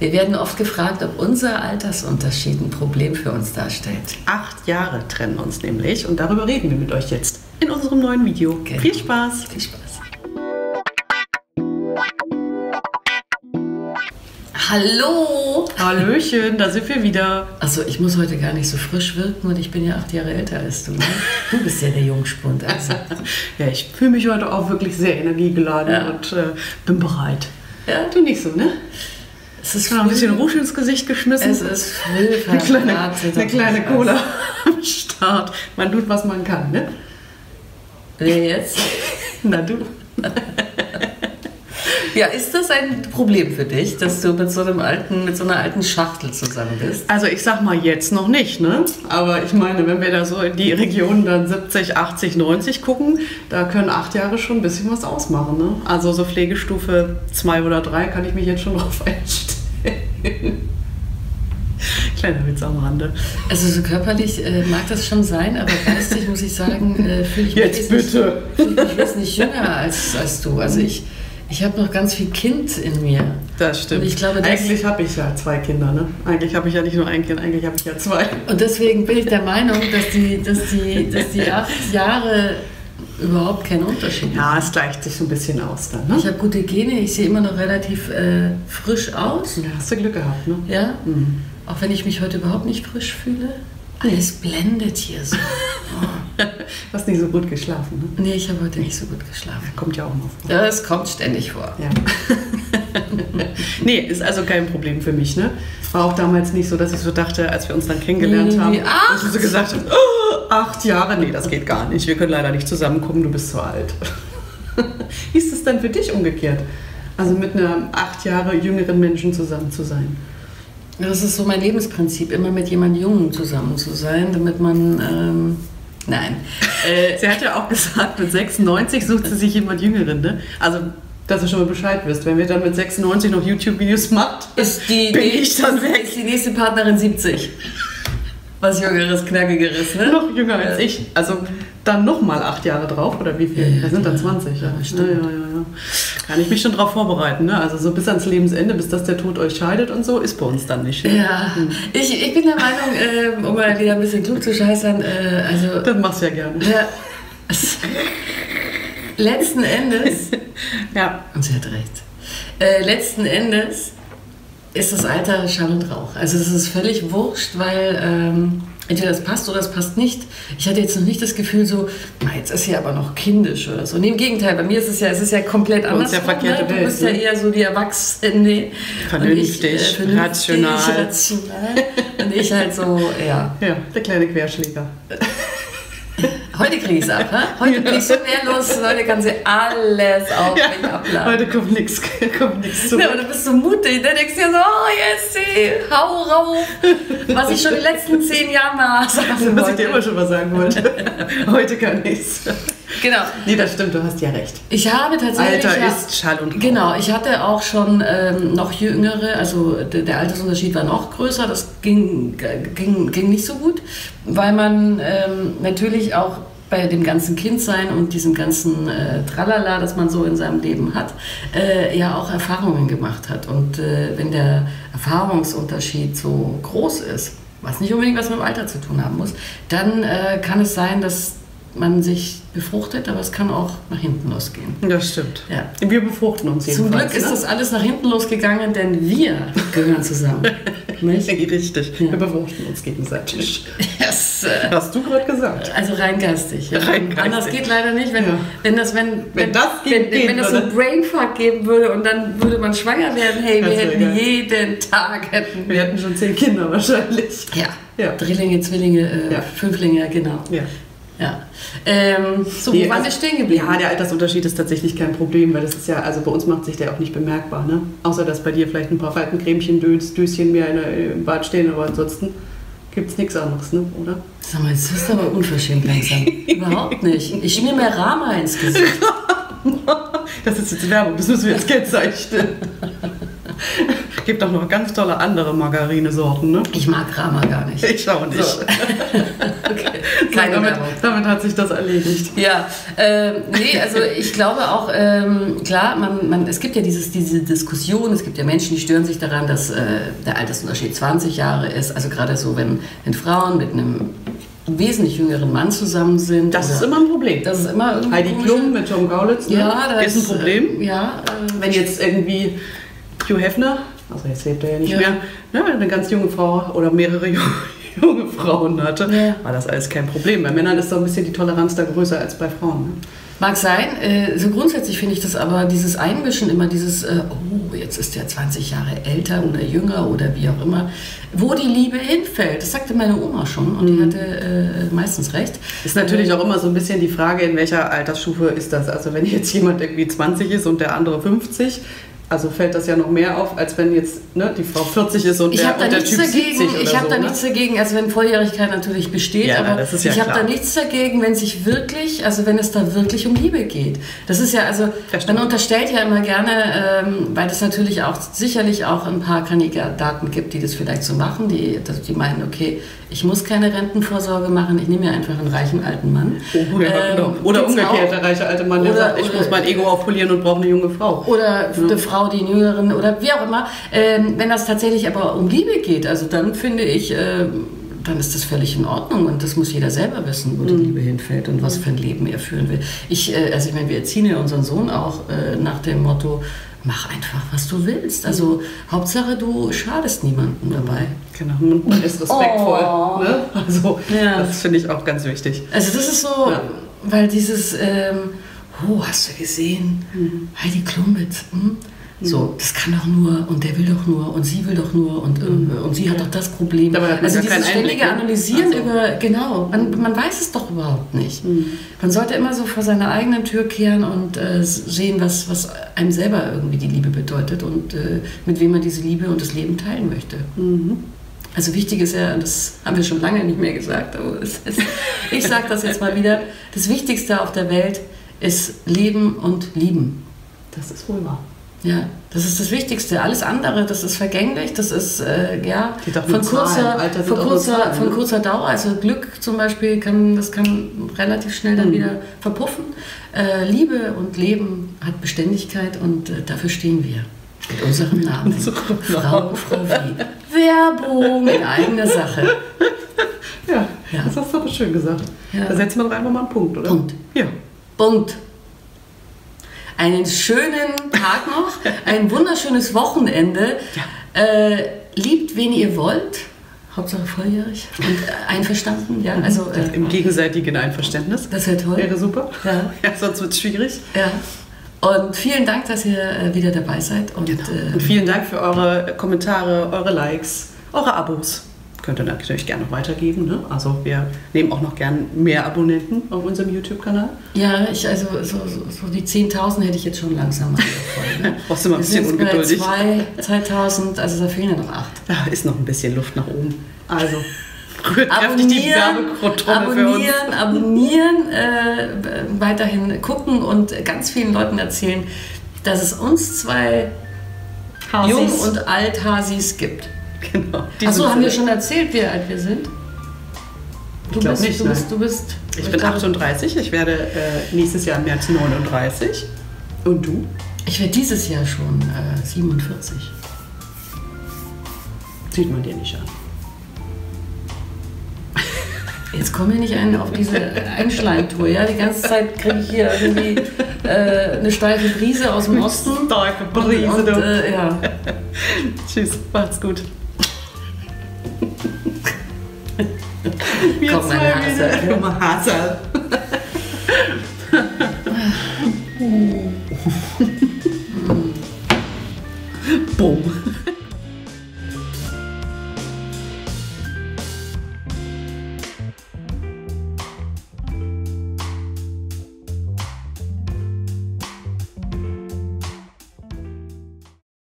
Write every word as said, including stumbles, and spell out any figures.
Wir werden oft gefragt, ob unser Altersunterschied ein Problem für uns darstellt. Acht Jahre trennen uns nämlich und darüber reden wir mit euch jetzt in unserem neuen Video. Genau. Viel Spaß! Viel Spaß! Hallo! Hallöchen, da sind wir wieder. Also ich muss heute gar nicht so frisch wirken und ich bin ja acht Jahre älter als du. Ne? Du bist ja der Jungspund. Also. Ja, ich fühle mich heute auch wirklich sehr energiegeladen Ja. und äh, bin bereit. Ja. Du nicht so, ne? Es ist Ich habe ein bisschen Rouge ins Gesicht geschmissen. Es ist früh eine kleine, verratet, eine kleine aber Cola am Start. Man tut, was man kann, ne? Wer jetzt? Na du. Ja, ist das ein Problem für dich, dass du mit so einem alten, mit so einer alten Schachtel zusammen bist? Also ich sag mal jetzt noch nicht, ne? Aber ich meine, wenn wir da so in die Region dann siebzig, achtzig, neunzig gucken, da können acht Jahre schon ein bisschen was ausmachen, ne? Also so Pflegestufe zwei oder drei kann ich mich jetzt schon drauf einstellen. Kleiner Witz am Rande. Also so körperlich äh, mag das schon sein, aber geistig muss ich sagen, äh, fühle ich mich Jetzt wesentlich- bitte. fühle ich mich wesentlich jünger als, als du. Also ich, ich habe noch ganz viel Kind in mir. Das stimmt. Und ich glaube, das- eigentlich habe ich ja zwei Kinder, ne? Eigentlich habe ich ja nicht nur ein Kind, eigentlich habe ich ja zwei. Und deswegen bin ich der Meinung, dass die, dass die, dass die acht Jahre überhaupt keinen Unterschied machen. Ja, es gleicht sich so ein bisschen aus dann, ne? Ich habe gute Gene, ich sehe immer noch relativ äh, frisch aus. Ja, hast du Glück gehabt, ne? Ja? Mhm. Auch wenn ich mich heute überhaupt nicht frisch fühle. Alles blendet hier so. Oh. Du hast nicht so gut geschlafen, ne? Nee, ich habe heute nicht so gut geschlafen. Kommt ja auch mal vor. Das kommt ständig vor. Ja. Nee, ist also kein Problem für mich, ne? War auch damals nicht so, dass ich so dachte, als wir uns dann kennengelernt Nee, haben, acht? dass ich so gesagt habe, oh, acht Jahre, nee, das geht gar nicht. Wir können leider nicht zusammenkommen, du bist zu alt. Wie ist es denn für dich umgekehrt? Also mit einem acht Jahre jüngeren Menschen zusammen zu sein? Das ist so mein Lebensprinzip, immer mit jemand Jungen zusammen zu sein, damit man... Ähm, nein. Äh, Sie hat ja auch gesagt, mit sechsundneunzig sucht sie sich jemand Jüngeren, ne? Also, dass du schon mal Bescheid wirst. Wenn wir dann mit sechsundneunzig noch YouTube-Videos macht, ist die, bin die, ich dann weg. ist die nächste Partnerin siebzig. Was Jüngeres, Knackigeres, ne? Noch jünger als ich. Also dann nochmal acht Jahre drauf, oder wie viel? Ja, Das sind dann ja. zwanzig, ja. Ja, Ja, stimmt. ja, ja, ja. Kann ich mich schon drauf vorbereiten, ne? Also so bis ans Lebensende, bis dass der Tod euch scheidet und so, ist bei uns dann nicht. Ne? Ja, ich, ich bin der Meinung, äh, um mal wieder ein bisschen klug zu scheißern, äh, also... Das machst du ja gerne. Ja, es, letzten Endes... Ja. Und sie hat recht. Äh, letzten Endes ist das Alter Schall und Rauch. Also es ist völlig wurscht, weil ähm, entweder das passt oder es passt nicht. Ich hatte jetzt noch nicht das Gefühl so, na, jetzt ist sie aber noch kindisch oder so. Nee, im Gegenteil, bei mir ist es ja, es ist ja komplett Bei anders. uns ja verkehrte Ne? Du Welt, bist ja ne? eher so die Erwachsene. Vernünftig, und ich, äh, rational. rational. Und ich halt so, ja. Ja, der kleine Querschläger. Heute krieg ich es ab, ha? Heute bin ich so wehrlos, heute kann sie alles auf mich abladen. Heute kommt nichts kommt nix zurück. Ja, und du bist so mutig, dann denkst du dir so, oh yes, hau rauf, was ich schon die letzten zehn Jahre mal sagen Was ich wollte. dir immer schon mal sagen wollte. Heute kann ich's. Genau. Nee, das stimmt, du hast ja recht. Ich habe tatsächlich... Alter ja, ist Schall und Rauch. Genau, ich hatte auch schon ähm, noch jüngere, also der, der Altersunterschied war noch größer, das ging, ging, ging nicht so gut, weil man ähm, natürlich auch bei dem ganzen Kindsein und diesem ganzen äh, Tralala, das man so in seinem Leben hat, äh, ja auch Erfahrungen gemacht hat. Und äh, wenn der Erfahrungsunterschied so groß ist, was nicht unbedingt was mit dem Alter zu tun haben muss, dann äh, kann es sein, dass man sich befruchtet, aber es kann auch nach hinten losgehen. Das stimmt. Ja. Wir befruchten uns Zum jedenfalls. Glück ist ne? das alles nach hinten losgegangen, denn wir gehören zusammen. Nicht? Richtig. Ja. Wir befruchten uns gegenseitig. Yes. äh, Hast du gerade gesagt. Also rein geistig. Ja. Rein geistig. Anders geht leider nicht, wenn, Ja. wenn das, wenn, Wenn das wenn, geht, wenn das so würde. ein Brainfuck geben würde und dann würde man schwanger werden, hey, wir Das wäre hätten geil. jeden Tag hätten Wir hatten schon zehn Kinder wahrscheinlich. ja. Ja. Drillinge, Zwillinge, äh, Ja. Fünflinge, genau. Ja. Ja. Ähm, so, wo Nee, waren wir also- stehen geblieben? Ja, der Altersunterschied ist tatsächlich kein Problem, weil das ist ja, also bei uns macht sich der auch nicht bemerkbar, ne? Außer, dass bei dir vielleicht ein paar Faltencremchen, Dös, Döschen mehr in der, im Bad stehen, aber ansonsten gibt es nichts anderes, ne? Oder? Sag mal, jetzt bist du aber unverschämt langsam. Überhaupt nicht. Ich schmier mir Rama ins Gesicht. Das ist jetzt Werbung, das müssen wir jetzt kennzeichnen. Gibt auch noch ganz tolle andere Margarinesorten, ne? Ich mag Rama gar nicht. Ich auch nicht. So. Okay. Keine so, damit, Werbung. damit hat sich das erledigt. Ja, ähm, nee, also ich glaube auch, ähm, klar, man, man, es gibt ja dieses, diese Diskussion, es gibt ja Menschen, die stören sich daran, dass äh, der Altersunterschied zwanzig Jahre ist. Also gerade so, wenn, wenn Frauen mit einem wesentlich jüngeren Mann zusammen sind. Das ist immer ein Problem. Das ist immer irgendwie Heidi Klum mit Tom Kaulitz, ne? Ja, das ist ein Problem. Äh, ja, äh, wenn jetzt irgendwie Hugh Hefner, also jetzt lebt er ja nicht ja. mehr, ne, eine ganz junge Frau oder mehrere junge Frauen hatte, ja. war das alles kein Problem. Bei Männern ist so ein bisschen die Toleranz da größer als bei Frauen. Ne? Mag sein. Äh, so grundsätzlich finde ich das aber, dieses Einmischen, immer dieses, äh, oh, jetzt ist der zwanzig Jahre älter oder jünger oder wie auch immer, wo die Liebe hinfällt. Das sagte meine Oma schon und die hatte äh, meistens recht. Ist natürlich äh, auch immer so ein bisschen die Frage, in welcher Altersstufe ist das. Also wenn jetzt jemand irgendwie zwanzig ist und der andere fünfzig, also fällt das ja noch mehr auf, als wenn jetzt ne, die Frau vierzig ist und, ich der, und der Typ dagegen, siebzig oder Ich habe so, da ne? nichts dagegen, also wenn Volljährigkeit natürlich besteht, ja, aber das ist ja ich habe klar. da nichts dagegen, wenn sich wirklich, also wenn es da wirklich um Liebe geht. Das ist ja, also man unterstellt ja immer gerne, ähm, weil es natürlich auch sicherlich auch ein paar Kandidaten gibt, die das vielleicht so machen, die, die meinen, okay, ich muss keine Rentenvorsorge machen, ich nehme mir einfach einen reichen alten Mann. Oh, ja, ähm, genau. Oder umgekehrt, der reiche alte Mann, der oder, sagt, ich oder, muss mein Ego aufpolieren und brauche eine junge Frau. Oder ja. eine Frau, die einen jüngeren, oder wie auch immer. Ähm, wenn das tatsächlich aber um Liebe geht, also dann finde ich, äh, dann ist das völlig in Ordnung und das muss jeder selber wissen, wo die Liebe hinfällt und was für ein Leben er führen will. Ich, äh, also ich meine, wir erziehen ja unseren Sohn auch äh, nach dem Motto, mach einfach, was du willst. Also Hauptsache, du schadest niemandem dabei. Genau, und man ist respektvoll. Oh. Ne? Also ja. das finde ich auch ganz wichtig. Also das ist so, ja. weil dieses, ähm, oh, hast du gesehen, mhm. Heidi Klum mit, hm? So, das kann doch nur und der will doch nur und sie will doch nur und, mhm. und sie hat doch das Problem. Also dieses ständige Analysieren also. über, genau, man, man weiß es doch überhaupt nicht. Mhm. Man sollte immer so vor seiner eigenen Tür kehren und äh, sehen, was, was einem selber irgendwie die Liebe bedeutet und äh, mit wem man diese Liebe und das Leben teilen möchte. Mhm. Also wichtig ist ja, das haben wir schon lange nicht mehr gesagt, aber es ist, ich sage das jetzt mal wieder, das Wichtigste auf der Welt ist Leben und Lieben. Das ist wohl wahr. Ja, das ist das Wichtigste. Alles andere, das ist vergänglich, das ist äh, ja von kurzer, von, kurzer, von kurzer Dauer. Also Glück zum Beispiel, kann, das kann relativ schnell dann mhm. wieder verpuffen. Äh, Liebe und Leben hat Beständigkeit und äh, dafür stehen wir. Mit unserem Namen. Frau, Frau Wie. Werbung in eigener Sache. Ja, ja, das hast du aber schön gesagt. Ja. Da setzen wir doch einfach mal einen Punkt, oder? Punkt. Ja. Punkt. Einen schönen Tag noch, ein wunderschönes Wochenende. Ja. Äh, liebt, wen ihr wollt. Hauptsache volljährig und einverstanden. Ja, also, äh, im gegenseitigen Einverständnis. Das wäre toll. Wäre super. Ja. Ja, sonst wird es schwierig. Ja. Und vielen Dank, dass ihr äh, wieder dabei seid. Und, genau. äh, und vielen Dank für eure Kommentare, eure Likes, eure Abos. Könnt ihr natürlich gerne noch weitergeben. Ne? Also wir nehmen auch noch gern mehr Abonnenten auf unserem YouTube-Kanal. Ja, ich, also so, so, so die zehntausend hätte ich jetzt schon langsam mal voll, ne? Brauchst du mal ein bisschen ungeduldig. zweitausend, also da fehlen ja noch acht. Da ist noch ein bisschen Luft nach oben. Also rührt kräftig die Werbetrommel für uns. Abonnieren, abonnieren, äh, weiterhin gucken und ganz vielen Leuten erzählen, dass es uns zwei Hasis. Jung und alt Hasis gibt. Genau. Achso, haben wir schon erzählt, wie alt wir sind? Du ich glaube nicht. Du bist, du bist, ich, ich bin glaube, achtunddreißig, ich werde äh, nächstes Jahr im März neununddreißig. Und du? Ich werde dieses Jahr schon äh, siebenundvierzig. Sieht man dir nicht an. Jetzt kommen wir nicht ein auf diese Einschleimtour. Ja? Die ganze Zeit kriege ich hier irgendwie äh, eine steife Brise aus dem Osten. Starke Brise, und, und, äh, ja. Tschüss, macht's gut. Komm, mein Hase. Komm, mein Hase. Boom.